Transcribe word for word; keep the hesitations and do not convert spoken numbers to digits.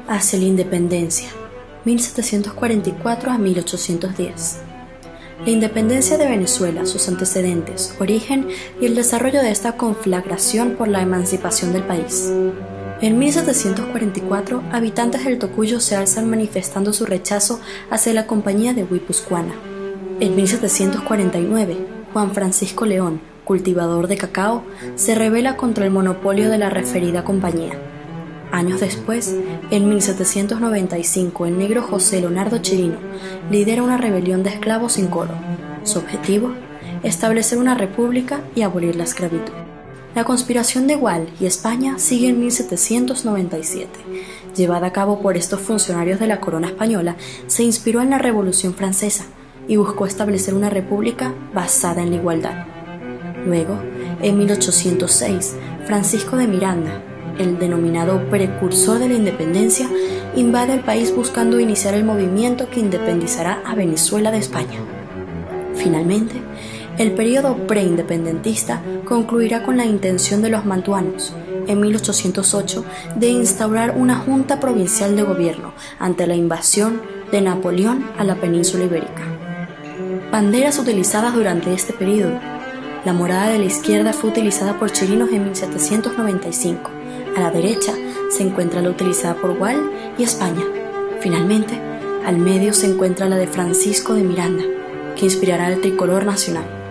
hacia la independencia, mil setecientos cuarenta y cuatro a mil ochocientos diez. La independencia de Venezuela, sus antecedentes, origen y el desarrollo de esta conflagración por la emancipación del país. En mil setecientos cuarenta y cuatro, habitantes del Tocuyo se alzan manifestando su rechazo hacia la Compañía de Guipuzcoana. En mil setecientos cuarenta y nueve, Juan Francisco León, cultivador de cacao, se rebela contra el monopolio de la referida compañía. Años después, en mil setecientos noventa y cinco, el negro José Leonardo Chirino lidera una rebelión de esclavos sin coro. Su objetivo, establecer una república y abolir la esclavitud. La conspiración de Gual y España sigue en mil setecientos noventa y siete. Llevada a cabo por estos funcionarios de la corona española, se inspiró en la Revolución Francesa y buscó establecer una república basada en la igualdad. Luego, en mil ochocientos seis, Francisco de Miranda, el denominado precursor de la independencia, invade el país buscando iniciar el movimiento que independizará a Venezuela de España. Finalmente, el período preindependentista concluirá con la intención de los mantuanos, en mil ochocientos ocho, de instaurar una junta provincial de gobierno ante la invasión de Napoleón a la península ibérica. Banderas utilizadas durante este período. La morada de la izquierda fue utilizada por chirinos en mil setecientos noventa y cinco. A la derecha se encuentra la utilizada por Gual y España. Finalmente, al medio se encuentra la de Francisco de Miranda, que inspirará el tricolor nacional.